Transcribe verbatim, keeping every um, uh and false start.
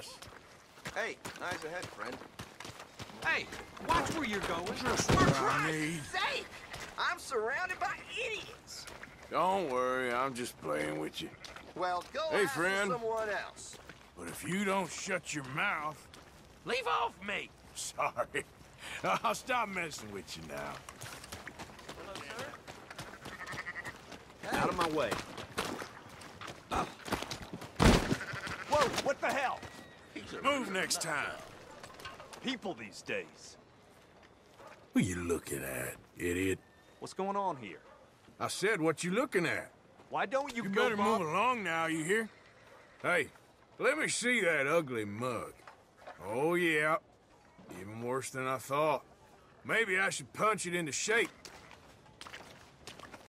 us. Hey, eyes ahead, friend. Hey, watch where you're going. Just For what I Christ's need. sake! I'm surrounded by idiots! Don't worry, I'm just playing with you. Well, go Hey, ask friend. someone else. But if you don't shut your mouth... Leave off me! Sorry. I'll stop messing with you now. Out of my way. Whoa, what the hell? Move next time. People these days. Who you looking at, idiot? What's going on here? I said what you looking at. Why don't you, You go better Bob? move along now, you hear? Hey, let me see that ugly mug. Oh, yeah. Even worse than I thought. Maybe I should punch it into shape.